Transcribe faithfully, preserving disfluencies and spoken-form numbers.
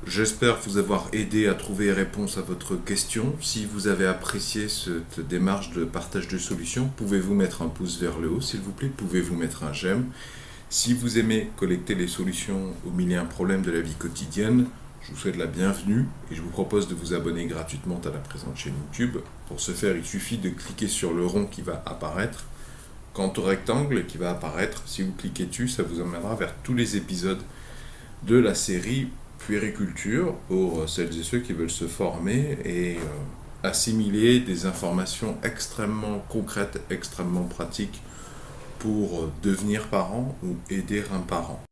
J'espère vous avoir aidé à trouver réponse à votre question. Si vous avez apprécié cette démarche de partage de solutions, pouvez-vous mettre un pouce vers le haut, s'il vous plaît? Pouvez-vous mettre un j'aime? Si vous aimez collecter les solutions aux mille et un problèmes de la vie quotidienne, je vous souhaite la bienvenue et je vous propose de vous abonner gratuitement à la présente chaîne YouTube. Pour ce faire, il suffit de cliquer sur le rond qui va apparaître. Quant au rectangle qui va apparaître, si vous cliquez dessus, ça vous emmènera vers tous les épisodes de la série puériculture pour celles et ceux qui veulent se former et euh, assimiler des informations extrêmement concrètes, extrêmement pratiques pour devenir parent ou aider un parent.